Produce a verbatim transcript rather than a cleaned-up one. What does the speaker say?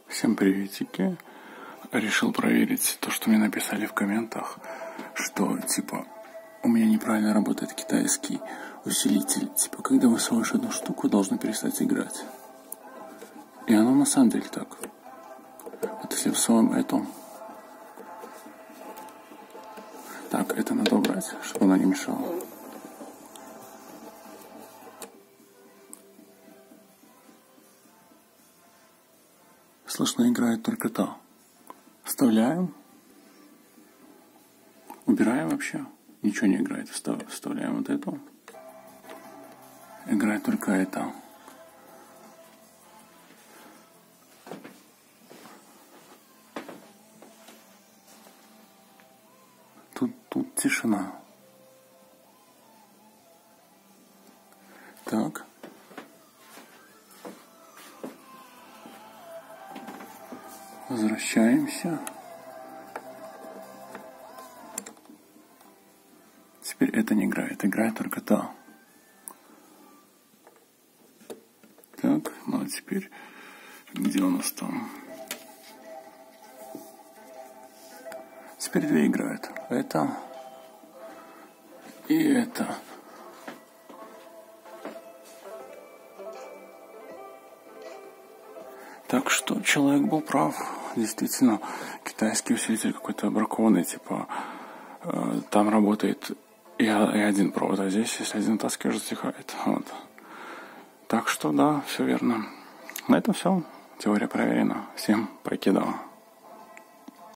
Всем приветики. Решил проверить то, что мне написали в комментах, что, типа, у меня неправильно работает китайский усилитель. Типа, когда высовываешь одну штуку, должно перестать играть. И оно на самом деле так. Вот если всовываем эту. Так, это надо убрать, чтобы она не мешала. Слышно, играет только то. Вставляем. Убираем вообще. Ничего не играет. Вставляем вот эту. Играет только это. Тут, тут тишина. Так. Возвращаемся. Теперь это не играет, играет только та. Так, ну а теперь где у нас там? Теперь две играют. Это и это. Так что человек был прав. Действительно, китайский усилитель какой-то бракованный, типа э, там работает и, и один провод, а здесь, если один таскиваешь, затихает. Вот. Так что да, все верно. На этом все. Теория проверена. Всем покидал.